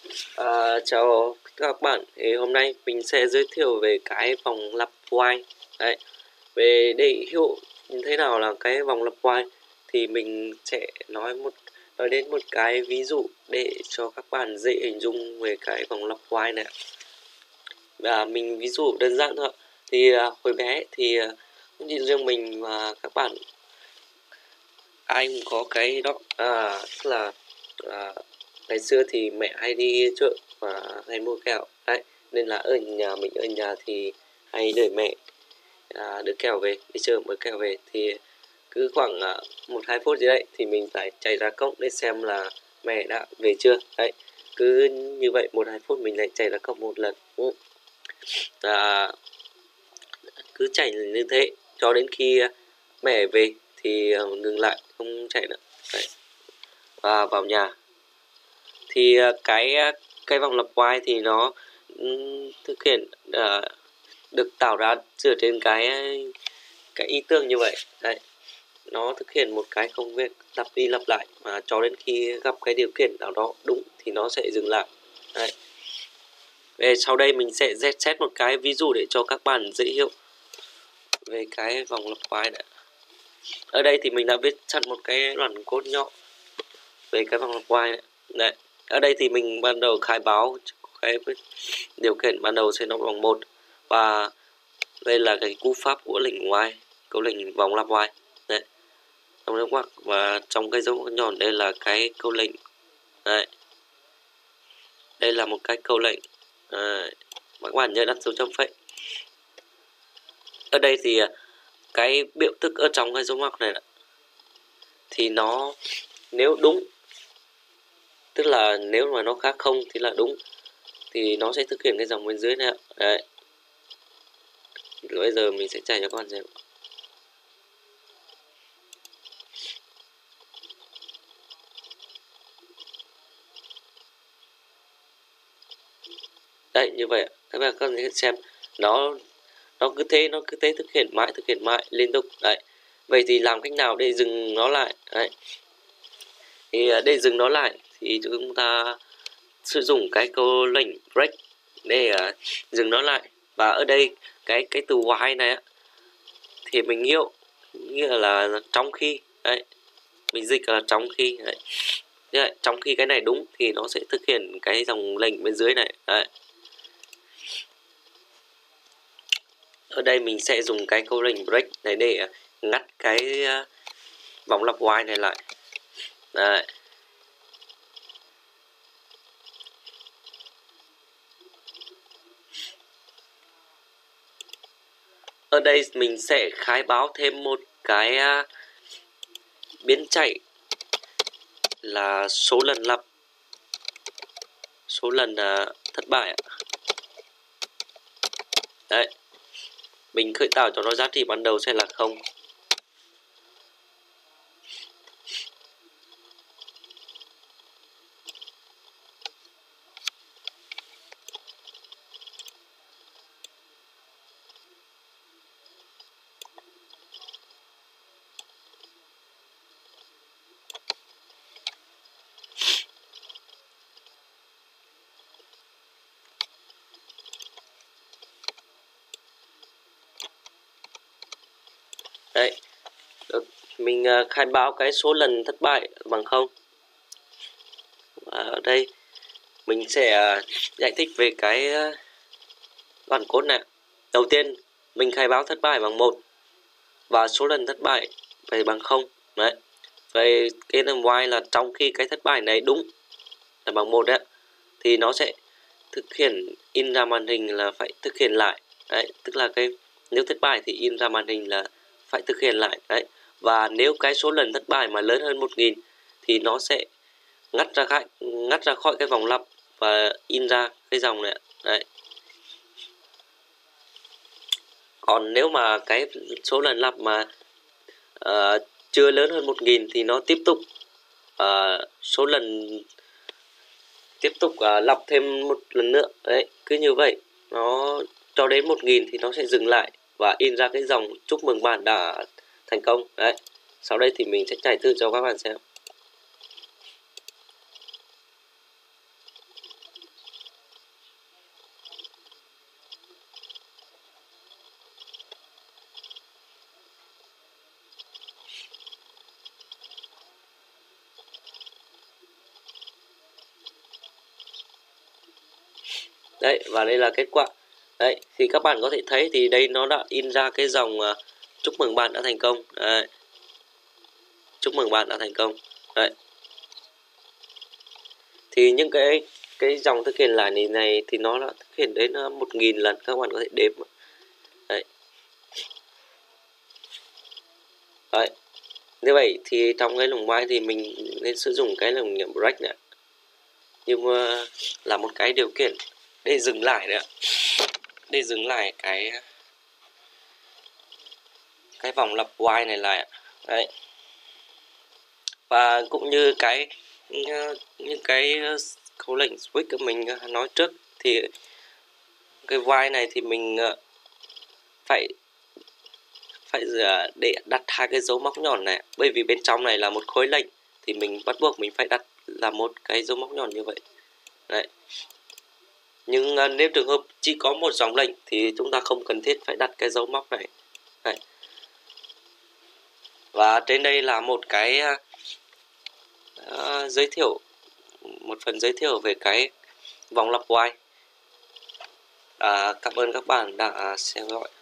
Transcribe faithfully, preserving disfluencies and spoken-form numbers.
À, chào các bạn, thì hôm nay mình sẽ giới thiệu về cái vòng lặp while. Đấy, về để hiểu như thế nào là cái vòng lặp while thì mình sẽ nói một nói đến một cái ví dụ để cho các bạn dễ hình dung về cái vòng lặp while này. Và mình ví dụ đơn giản thôi. Thì à, hồi bé thì à, không chỉ riêng mình mà các bạn ai cũng có cái đó, à, tức là à, ngày xưa thì mẹ hay đi chợ và hay mua kẹo đấy, nên là ở nhà mình ở nhà thì hay đợi mẹ à, đưa kẹo về, đi chợ mới kẹo về thì cứ khoảng à, một hai phút gì đấy thì mình phải chạy ra cổng để xem là mẹ đã về chưa đấy. Cứ như vậy một hai phút mình lại chạy ra cổng một lần. Ừ. à, cứ chạy như thế cho đến khi mẹ về thì à, ngừng lại không chạy nữa đấy. Và vào nhà thì à, cái à, cái vòng lặp while thì nó ừm, thực hiện à, được tạo ra dựa trên cái cái ý tưởng như vậy đấy. Nó thực hiện một cái công việc lặp đi lặp lại mà cho đến khi gặp cái điều kiện nào đó đúng thì nó sẽ dừng lại đấy. Về sau đây mình sẽ xét một cái ví dụ để cho các bạn dễ hiểu về cái vòng lặp while này. Ở đây thì mình đã viết sẵn một cái đoạn code nhỏ về cái vòng lặp while này. Đấy. Ở đây thì mình ban đầu khai báo cái điều kiện ban đầu sẽ nó bằng một, và đây là cái cú pháp của lệnh while, câu lệnh vòng lặp while. Đấy. Trong nước ngoặc và trong cái dấu nhọn đây là cái câu lệnh. Đấy. Đây là một cái câu lệnh. Đấy. Các bạn nhớ đặt dấu chấm phẩy. Ở đây thì cái biểu thức ở trong cái dấu ngoặc này thì nó nếu đúng, tức là nếu mà nó khác không thì là đúng, thì nó sẽ thực hiện cái dòng bên dưới này. Đấy. Bây giờ mình sẽ chạy cho các bạn xem. Đấy, như vậy các bạn có thể xem nó nó cứ thế nó cứ thế thực hiện mãi thực hiện mãi liên tục. Đấy. Vậy thì làm cách nào để dừng nó lại? Đấy. Thì để dừng nó lại thì chúng ta sử dụng cái câu lệnh break để uh, dừng nó lại. Và ở đây cái cái từ while này thì mình hiểu nghĩa là trong khi. Đấy. Mình dịch là trong khi. Đấy. Đấy. Trong khi cái này đúng thì nó sẽ thực hiện cái dòng lệnh bên dưới này. Đấy. Ở đây mình sẽ dùng cái câu lệnh break này để ngắt cái vòng lặp while này lại. Đấy. Ở đây mình sẽ khai báo thêm một cái biến chạy là số lần lặp, số lần thất bại. Đấy. Mình khởi tạo cho nó giá trị ban đầu sẽ là không. Đấy. Mình khai báo cái số lần thất bại bằng không. Và ở đây mình sẽ giải thích về cái đoạn code này. Đầu tiên mình khai báo thất bại bằng một và số lần thất bại phải bằng không. Đấy. Vậy cái làm while là trong khi cái thất bại này đúng là bằng một đấy thì nó sẽ thực hiện in ra màn hình là phải thực hiện lại. Đấy, tức là cái nếu thất bại thì in ra màn hình là phải thực hiện lại. Đấy. Và nếu cái số lần thất bại mà lớn hơn một nghìn thì nó sẽ ngắt ra khỏi, ngắt ra khỏi cái vòng lặp và in ra cái dòng này. Đấy. Còn nếu mà cái số lần lặp mà uh, chưa lớn hơn một nghìn thì nó tiếp tục uh, số lần tiếp tục uh, lặp thêm một lần nữa. Đấy, cứ như vậy nó cho đến một nghìn thì nó sẽ dừng lại và in ra cái dòng chúc mừng bạn đã thành công. Đấy. Sau đây thì mình sẽ chạy thử cho các bạn xem. Đấy, và đây là kết quả. Đấy, thì các bạn có thể thấy thì đây nó đã in ra cái dòng uh, chúc mừng bạn đã thành công. Đấy. Chúc mừng bạn đã thành công. Đấy. Thì những cái cái dòng thực hiện lại này, này thì nó đã thực hiện đến một nghìn lần, các bạn có thể đếm. Đấy. Đấy. Như vậy thì trong cái lồng while thì mình nên sử dụng cái lồng nhẩm break này, nhưng mà là một cái điều kiện để dừng lại nữa, để dừng lại cái cái vòng lặp while này lại. Đấy. Và cũng như cái những cái câu lệnh switch của mình nói trước thì cái while này thì mình phải phải để đặt hai cái dấu móc nhọn này, bởi vì bên trong này là một khối lệnh thì mình bắt buộc mình phải đặt là một cái dấu móc nhọn như vậy. Đấy. Nhưng nếu trường hợp chỉ có một dòng lệnh thì chúng ta không cần thiết phải đặt cái dấu móc này. Đấy. Và trên đây là một cái uh, giới thiệu, một phần giới thiệu về cái vòng lặp while. À, cảm ơn các bạn đã theo dõi.